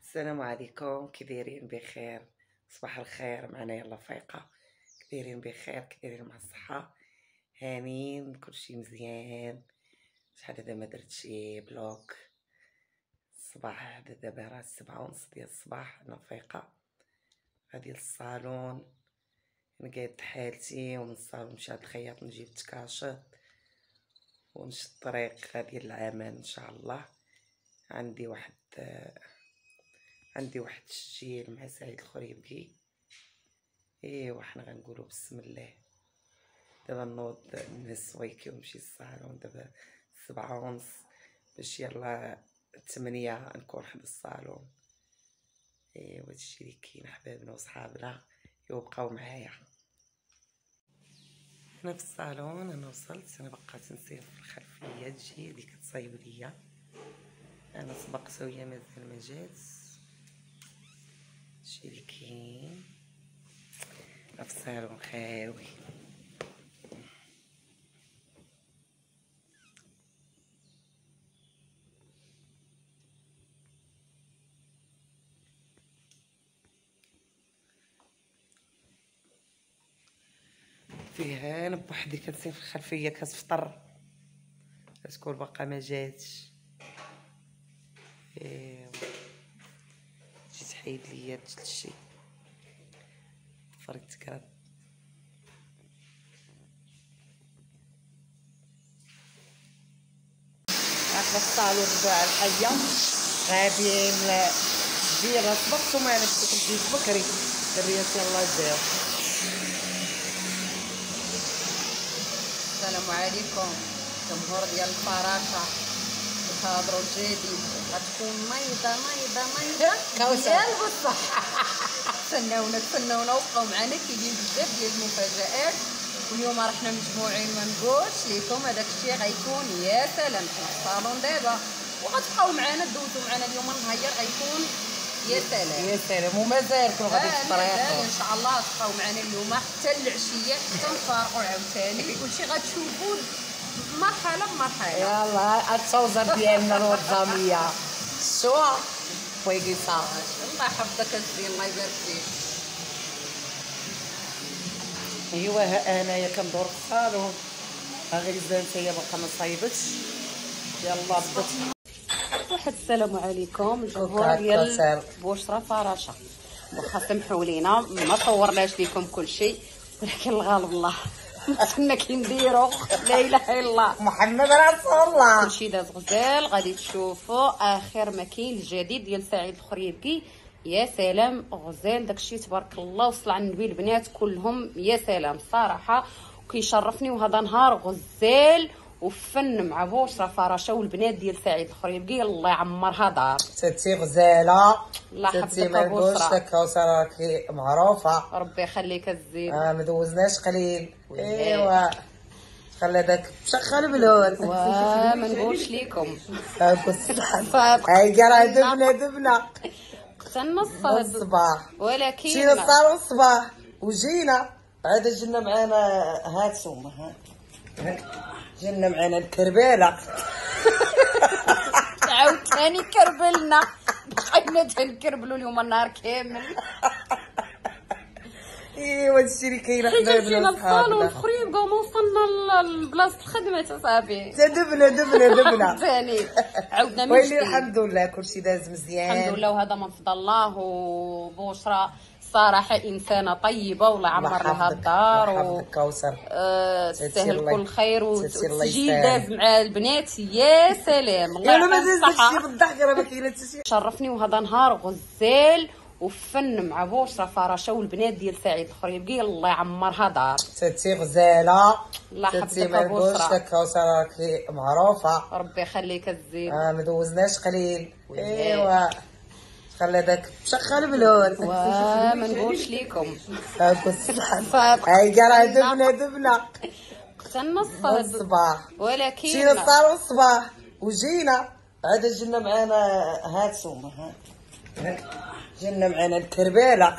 السلام عليكم، كي دايرين؟ بخير؟ صباح الخير. معنا يلا فايقه، كي دايرين؟ بخير، كي دايرين؟ مع الصحه، هانين، كلشي مزيان. شحال هذا ما درت شي بلوك الصباح، دابا راه 7:30 ديال الصباح. انا فايقه غادي للصالون، نقاد حالتي، ومن الصالون مشات الخياط نجيب تكاشط ونشد الطريق غادي للعمل ان شاء الله. عندي واحد التسجيل مع سعيد الخريبكي. ايوا حنا غنقولوا بسم الله. دابا نوض نهز صويكي ونمشي للصالون. دابا 7:30 باش يلا 8 نكون حدا الصالون. ايوا هادشي اللي كاين احبابنا وصحابنا، يبقاو معايا. هنا في الصالون انا وصلت. انا بقات نسير في الخلفيه تجي اللي كتصايب ليا. انا سبقت وهي مازال ما جات. هادشي اللي كاين في الصالون خاوي. فيها انا بوحدي كنسير في الخلفيه كتفطر، كتكون باقا ما جاتش. ايوا جيت حيد ليا هادشي فريت كراب. في الصالون تاع الحيه غاديين دير سبقت وما نمشيش نجيب بكري. دريات يلا جاو. السلام عليكم جمهور ديال الفراشه. الهضروا الجديد غتكون نايضه ديال بالصحه. تسناونا وبقاو معنا، كاينين بزاف ديال المفاجآت. واليوم راه حنا مجموعين، ما نقولش لكم هذاك الشيء غيكون يا سلام. حنا في الصالون دابا وغتبقاو معنا، دوزوا معنا اليوم النهار غيكون يا سلام يا سلام. ومازالكم غادي في الطريق ان شاء الله. تبقاو معنا اليوم حتى العشيه، حتى نفارقوا عاوتاني. كلشي غتشوفوا مرحله بمرحله. يلا التوزر ديالنا الوطنيه سوا ويقيسا. الله يحفظك الزين، الله يبارك فيك. ايوا ها انايا كندور في الصالون. ها غير زين نتايا باقا ما صايبتش. يلا بدت. واحد السلام عليكم الجمهور ديال بشرى فراشه. واخا سمحوا لينا ما صورناش لكم كل شيء، ولكن الغالب الله كنا كنديروا. لا اله الا الله محمد رسول الله. كلشي داز غزال. غادي تشوفوا اخر ما كاين الجديد ديال سعيد الخريبكي. يا سلام غزال داكشي تبارك الله. وصل على النبي البنات كلهم يا سلام الصراحه. وكيشرفني وهذا نهار غزال وفن مع بشرى فراشه والبنات ديال سعيد الخريبكي. الله يعمرها دار. تاتي غزاله، الله يحفظك تاتي بشرى. كوثر راكي معروفه، ربي يخليك الزين. ما دوزناش قليل. ايوا خلي داك مشخل بلون وما نقولش لكم. هاي راه دبنا استنى الصباح، ولكن مشينا للصالون الصباح وجينا عاد جينا معانا هاتهم جينا معانا الكرباله. عاوتاني كربلنا، بقينا تنكربلوا اليوم النهار كامل. ايوا هادشي اللي كاين حبايبنا جينا للصالون في خريبكا وما وصلنا لبلاصه الخدمه اصاحبي. دبنا ثاني عاودنا من ويلي الحمد لله كلشي داز مزيان الحمد لله. وهذا من فضل الله. وبشرى صراحه انسانه طيبه والله يعمر لها الدار. كوثر تستاهل كل خير. وتجي داز مع البنات يا سلام. الله يعطيك الصحه. بالضحك راه ما كاين حتى شي. شرفني وهذا نهار غزال وفن مع بشرى فراشه والبنات ديال سعيد الخريبكي. الله يعمرها دار. تاتي غزاله، الله يحفظك بشرى. كوثر راكي معروفه، ربي يخليك الزين. ما دوزناش قليل. ايوا خلي داك مشخل بلون وما نقولش لكم. هاي راه دبنا استنى الصباح، ولكن مشينا للصالون الصباح وجينا عاد جينا معانا هاتهم جينا معانا الكرباله.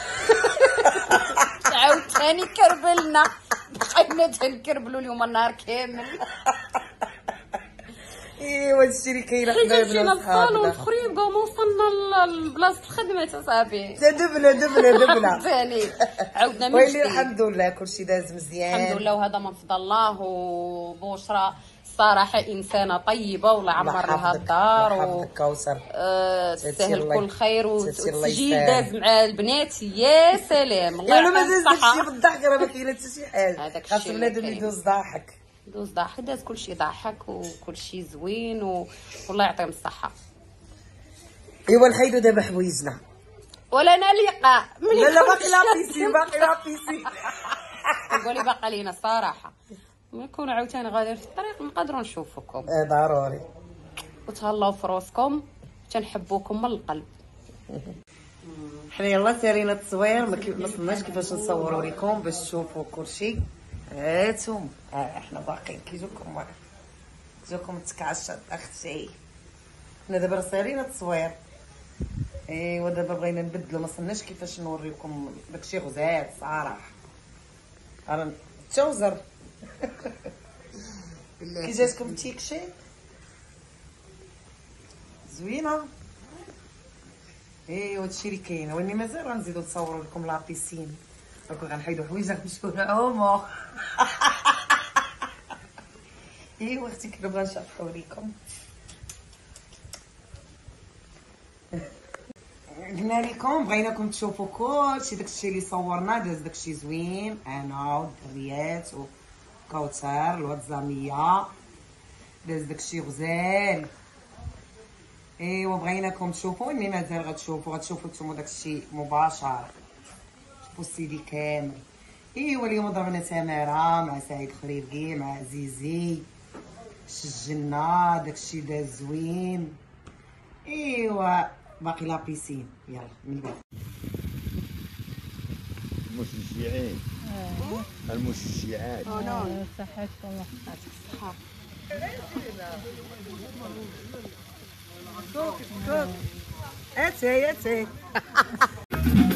عاوتاني كربلنا، بقينا تنكربلوا اليوم النهار كامل. ايوا هادشي اللي كاين حبايبنا جينا للصالون في خريبكا وما وصلنا دابا لبلاصه الخدمه صافي دبله ثاني عاودنا من ويلي جديد. الحمد لله كلشي داز مزيان الحمد لله، وهذا من فضل الله. وبشرى الصراحه انسانه طيبه والله عمر لها الدار وحفظك كوثر تستاهل كل خير الله وتجي يسهل. داز مع البنات يا سلام. الله ما يعطيهم داز داكشي الصحه. بالضحك راه ما كاين حتى شي حاجه هذاك خاص الشيء بنادم اللي يدوز ضاحك دوز ضحك، داز كلشي ضحك وكلشي زوين والله يعطيهم الصحه. ايوا نحيدو دابا حوايجنا ولا انا لقاء لا باقي لابيسي قولي باقا لينا الصراحه. نكون عاوتاني غاديين في الطريق نقدروا نشوفكم. ضروري. وتهلاو في روسكم، تنحبوكم من القلب. حنا يلا سارينا التصوير، ما صلناش كيفاش نصوروا لكم باش تشوفوا كلشي. هاتهم احنا باقيين كيجوكم تكعشى اختي. حنا دابا سارينا التصوير. ايوا دابا بغينا نبدلو، ما صلناش كيفاش نوريكم داكشي غزال صراحه. راه التوزر كي جاتكم التيكشي زوينه. ايوا هادشي اللي كاين، ولكن مازال غنزيدو نصوروا لكم لا بيسين. دونك غنحيدو حوايجنا نمشيو لهما. ايوا اختي كنا بغا نشرحو لكم. قلنا لكم بغيناكم تشوفوا كلشي داكشي اللي صورنا، داز داكشي زوين. انا والدريات وكوثر الواد زاميه داز داكشي غزال. ايوا بغيناكم تشوفوا، اللي مازال غتشوفوا نتوما داكشي مباشر، شوفوا السيدي كامل. ايوا اليوم ضربنا تماره مع سعيد خريبكي مع عزيزي، سجلنا داكشي داز زوين. ايوا باقي لا بيسين. يلا من بعد المشجعات صحتك الله يعطيك الصحة. اتي